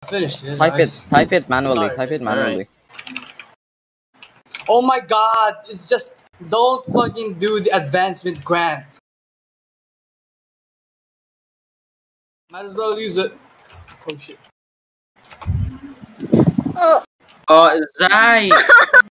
Finished it. Type it manually. Sorry. Type it manually. Oh my god, it's just don't fucking do the advancement grant. Might as well use it. Oh shit. Oh, Zai!